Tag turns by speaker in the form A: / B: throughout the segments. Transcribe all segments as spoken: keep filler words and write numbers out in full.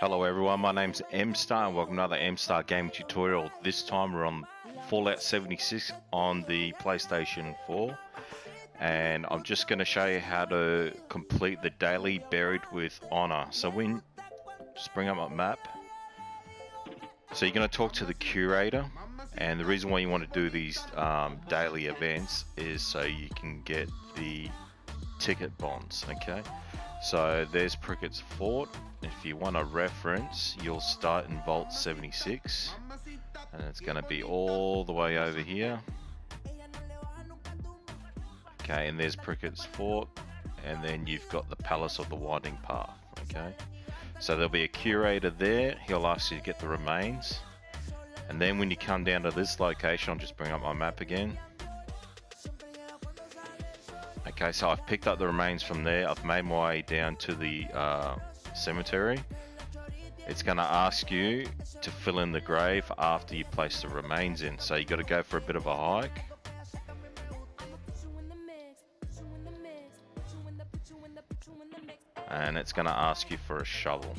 A: Hello everyone, my name's M-Star and welcome to another M-Star gaming tutorial. This time we're on Fallout seventy-six on the PlayStation four, and I'm just going to show you how to complete the daily Buried with Honor. So when, just bring up my map. So you're going to talk to the curator, and the reason why you want to do these um, daily events is so you can get the ticket bonds, okay? So there's Prickett's Fort. If you want a reference, you'll start in Vault seventy-six, and it's going to be all the way over here. Okay, and there's Prickett's Fort, and then you've got the Palace of the Winding Path. Okay, so there'll be a curator there. He'll ask you to get the remains, and then when you come down to this location, I'll just bring up my map again. Okay, so I've picked up the remains from there. I've made my way down to the uh, cemetery. It's going to ask you to fill in the grave after you place the remains in. So you got to go for a bit of a hike. And it's going to ask you for a shovel.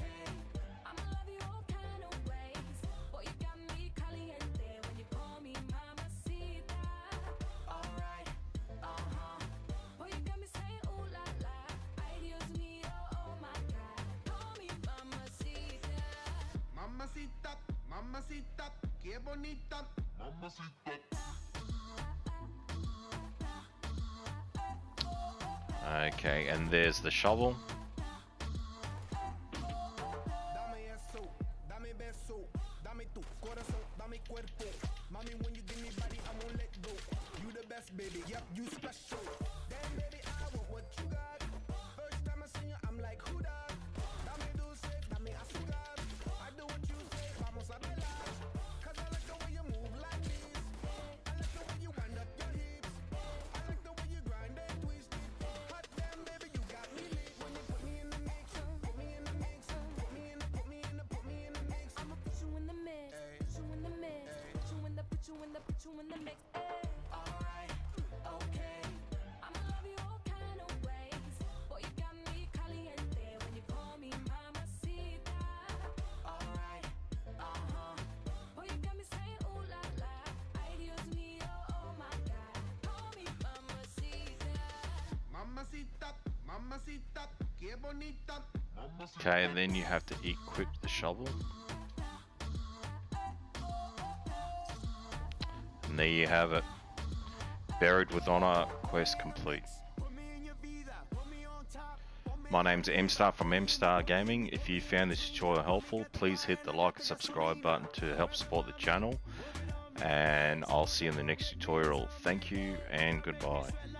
A: Okay, and there's the shovel. Okay, and then you have to equip the shovel. And there you have it. Buried with Honor quest complete. My name's M-Star from M-Star Gaming. If you found this tutorial helpful, please hit the like and subscribe button to help support the channel. And I'll see you in the next tutorial. Thank you and goodbye.